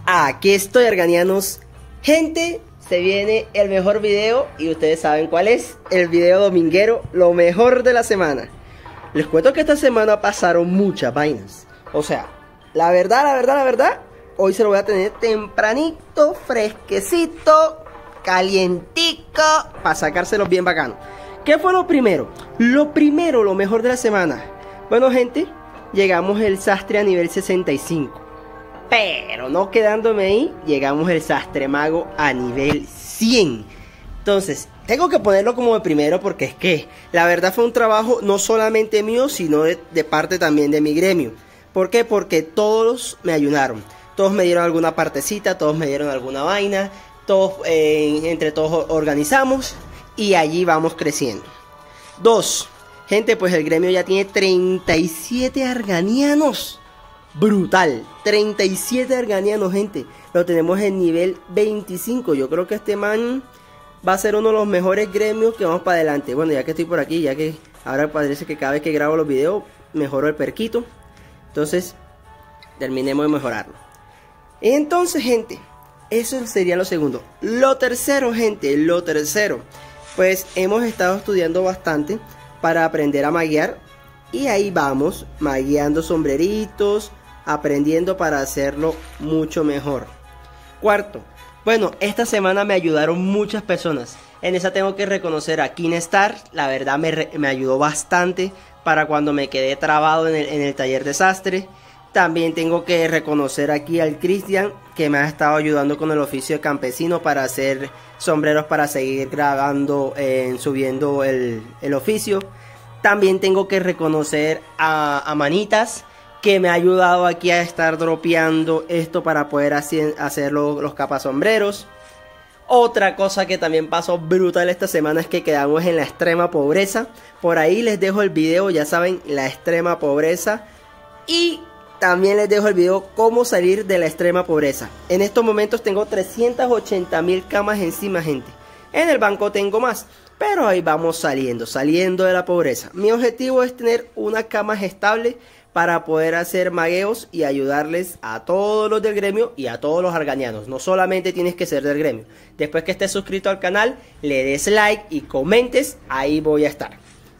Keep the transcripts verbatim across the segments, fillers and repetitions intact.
Aquí estoy, arganianos. Gente, se viene el mejor video y ustedes saben cuál es. El video dominguero, lo mejor de la semana. Les cuento que esta semana pasaron muchas vainas. O sea, la verdad, la verdad, la verdad, hoy se lo voy a tener tempranito, fresquecito, calientico, para sacárselos bien bacano. ¿Qué fue lo primero? Lo primero, lo mejor de la semana. Bueno, gente, llegamos el sastre a nivel sesenta y cinco. Pero no quedándome ahí, llegamos el sastre mago a nivel cien. Entonces, tengo que ponerlo como de primero porque es que la verdad fue un trabajo no solamente mío, sino de, de parte también de mi gremio. ¿Por qué? Porque todos me ayudaron. Todos me dieron alguna partecita, todos me dieron alguna vaina. Todos, eh, entre todos organizamos y allí vamos creciendo. Dos, gente, pues el gremio ya tiene treinta y siete arganianos. Brutal, treinta y siete arganianos, gente. Lo tenemos en nivel veinticinco. Yo creo que este man va a ser uno de los mejores gremios que vamos para adelante. Bueno, ya que estoy por aquí, ya que ahora parece que cada vez que grabo los videos mejoro el perquito. Entonces, terminemos de mejorarlo. Entonces, gente, eso sería lo segundo. Lo tercero, gente, lo tercero. Pues hemos estado estudiando bastante para aprender a maguear. Y ahí vamos, magueando sombreritos, aprendiendo para hacerlo mucho mejor. Cuarto, bueno, esta semana me ayudaron muchas personas. En esa tengo que reconocer a Kinestar. La verdad me, re, me ayudó bastante para cuando me quedé trabado en el, en el taller de sastre. También tengo que reconocer aquí al Cristian, que me ha estado ayudando con el oficio de campesino para hacer sombreros para seguir grabando, eh, subiendo el, el oficio. También tengo que reconocer a, a Manitas, que me ha ayudado aquí a estar dropeando esto para poder hacer, hacer los, los capasombreros. Otra cosa que también pasó brutal esta semana es que quedamos en la extrema pobreza. Por ahí les dejo el video, ya saben, la extrema pobreza. Y también les dejo el video cómo salir de la extrema pobreza. En estos momentos tengo trescientas ochenta mil camas encima, gente. En el banco tengo más. Pero ahí vamos saliendo, saliendo de la pobreza. Mi objetivo es tener una cama estable para poder hacer magueos y ayudarles a todos los del gremio y a todos los arganianos. No solamente tienes que ser del gremio. Después que estés suscrito al canal, le des like y comentes, ahí voy a estar.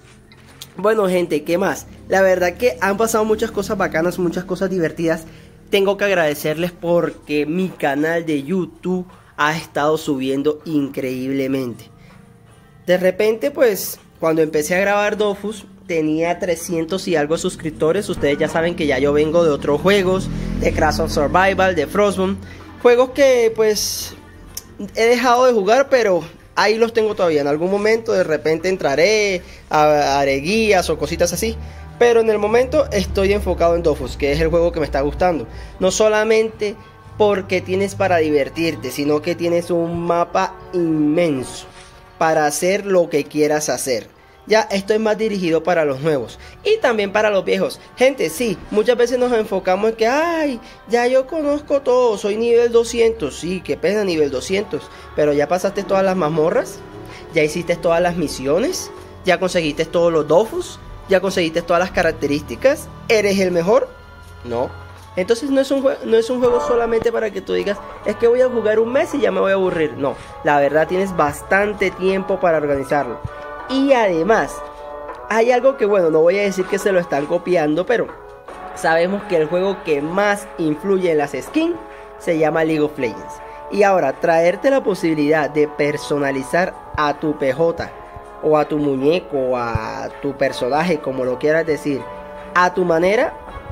Bueno, gente, ¿qué más? La verdad que han pasado muchas cosas bacanas, muchas cosas divertidas. Tengo que agradecerles porque mi canal de YouTube ha estado subiendo increíblemente. De repente, pues, cuando empecé a grabar Dofus, tenía trescientos y algo suscriptores. Ustedes ya saben que ya yo vengo de otros juegos, de Crash of Survival, de Frostbone. Juegos que, pues, he dejado de jugar, pero ahí los tengo todavía. En algún momento, de repente, entraré, a, haré guías o cositas así. Pero en el momento estoy enfocado en Dofus, que es el juego que me está gustando. No solamente porque tienes para divertirte, sino que tienes un mapa inmenso para hacer lo que quieras hacer. Ya esto es más dirigido para los nuevos y también para los viejos. Gente, sí, muchas veces nos enfocamos en que ay, ya yo conozco todo, soy nivel doscientos. Sí, qué pena nivel doscientos. Pero ya pasaste todas las mazmorras, ya hiciste todas las misiones, ya conseguiste todos los dofus, ya conseguiste todas las características. ¿Eres el mejor? No. Entonces no es, un no es un juego solamente para que tú digas, es que voy a jugar un mes y ya me voy a aburrir. No, la verdad tienes bastante tiempo para organizarlo. Y además, hay algo que, bueno, no voy a decir que se lo están copiando, pero sabemos que el juego que más influye en las skins se llama League of Legends. Y ahora, traerte la posibilidad de personalizar a tu P J, o a tu muñeco, o a tu personaje, como lo quieras decir, a tu manera,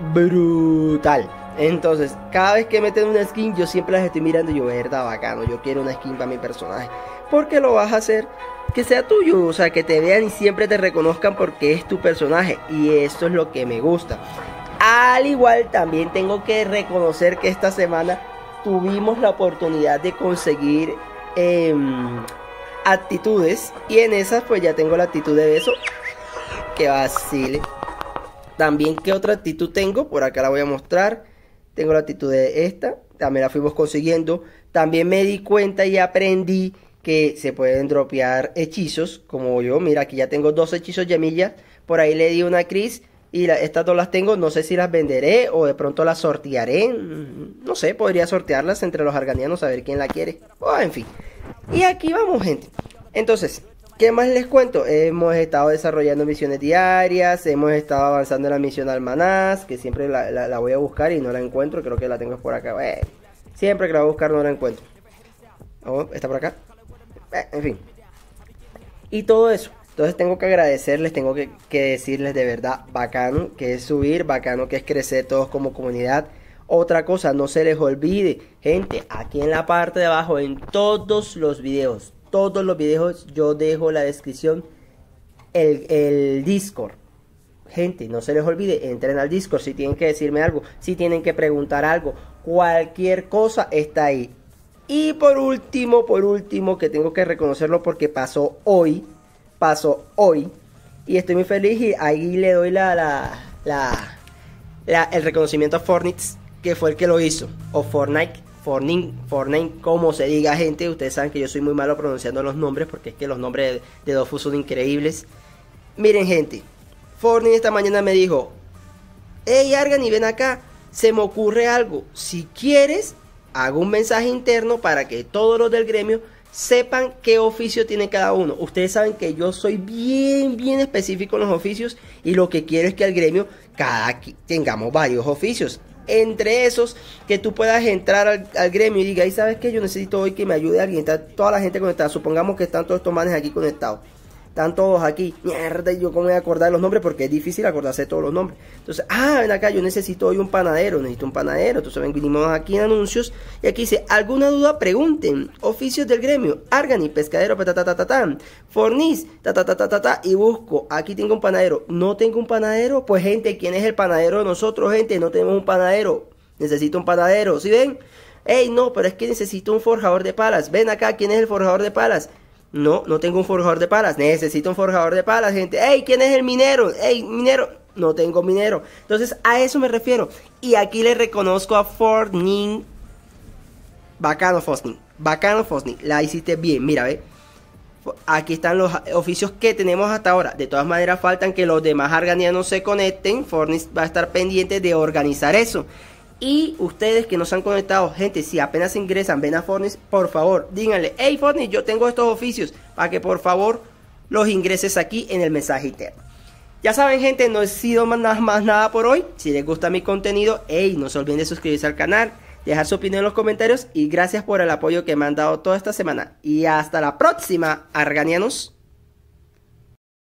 brutal. Entonces, cada vez que meten una skin, yo siempre las estoy mirando y yo, verdad, bacano, yo quiero una skin para mi personaje. Porque lo vas a hacer que sea tuyo, o sea, que te vean y siempre te reconozcan porque es tu personaje. Y eso es lo que me gusta. Al igual, también tengo que reconocer que esta semana tuvimos la oportunidad de conseguir eh, actitudes. Y en esas, pues ya tengo la actitud de beso. Que vacile. También, ¿qué otra actitud tengo? Por acá la voy a mostrar. Tengo la actitud de esta. También la fuimos consiguiendo. También me di cuenta y aprendí que se pueden dropear hechizos. Como yo, mira, aquí ya tengo dos hechizos llamillas. Por ahí le di una Cris. Y la, estas dos las tengo, no sé si las venderé o de pronto las sortearé. No sé, podría sortearlas entre los arganianos a ver quién la quiere. Oh, en fin. Y aquí vamos, gente. Entonces, ¿qué más les cuento? Hemos estado desarrollando misiones diarias, hemos estado avanzando en la misión Almanaz, que siempre la, la, la voy a buscar y no la encuentro, creo que la tengo por acá. Eh, siempre que la voy a buscar no la encuentro. Oh, ¿está por acá? Eh, en fin. Y todo eso. Entonces tengo que agradecerles, tengo que, que decirles de verdad, bacano que es subir, bacano que es crecer todos como comunidad. Otra cosa, no se les olvide, gente, aquí en la parte de abajo, en todos los videos, todos los videos yo dejo la descripción, el, el Discord. Gente, no se les olvide, entren al Discord si tienen que decirme algo, si tienen que preguntar algo, cualquier cosa está ahí. Y por último, por último, que tengo que reconocerlo porque pasó hoy, pasó hoy, y estoy muy feliz y ahí le doy la, la, la, la el reconocimiento a Fortnite, que fue el que lo hizo, o Fortnite, Fortnite, Fortnite, como se diga, gente. Ustedes saben que yo soy muy malo pronunciando los nombres, porque es que los nombres de, de Dofus son increíbles. Miren, gente, Fortnite esta mañana me dijo, hey Argani, ven acá, se me ocurre algo, si quieres, hago un mensaje interno para que todos los del gremio sepan qué oficio tiene cada uno. Ustedes saben que yo soy bien, bien específico en los oficios, y lo que quiero es que al gremio cada tengamos varios oficios. Entre esos, que tú puedas entrar al, al gremio y diga, ¿y sabes qué? Yo necesito hoy que me ayude alguien. Está toda la gente conectada. Supongamos que están todos estos manes aquí conectados. Están todos aquí. Mierda, y yo cómo voy a acordar los nombres, porque es difícil acordarse de todos los nombres. Entonces, ah, ven acá, yo necesito hoy un panadero. Necesito un panadero. Entonces ven, vinimos aquí en anuncios. Y aquí dice, ¿alguna duda? Pregunten. Oficios del gremio. Argani, pescadero, ta Fornis, ta ta ta ta ta ta. Y busco, aquí tengo un panadero. ¿No tengo un panadero? Pues gente, ¿quién es el panadero de nosotros, gente? No tenemos un panadero. Necesito un panadero. ¿Sí ven? Ey, no, pero es que necesito un forjador de palas. Ven acá, ¿quién es el forjador de palas? No, no tengo un forjador de palas. Necesito un forjador de palas, gente. ¡Ey! ¿Quién es el minero? ¡Ey! Minero. No tengo minero. Entonces, a eso me refiero. Y aquí le reconozco a Fortnite. Bacano, Fortnite. Bacano, Fortnite. La hiciste bien. Mira, ve. Aquí están los oficios que tenemos hasta ahora. De todas maneras, faltan que los demás arganianos se conecten. Fortnite va a estar pendiente de organizar eso. Y ustedes que no se han conectado, gente, si apenas ingresan, ven a Fortnite, por favor, díganle, hey Fortnite, yo tengo estos oficios, para que por favor los ingreses aquí en el mensaje interno. Ya saben, gente, no he sido más nada, más nada por hoy. Si les gusta mi contenido, hey, no se olviden de suscribirse al canal, dejar su opinión en los comentarios, y gracias por el apoyo que me han dado toda esta semana. Y hasta la próxima, arganianos.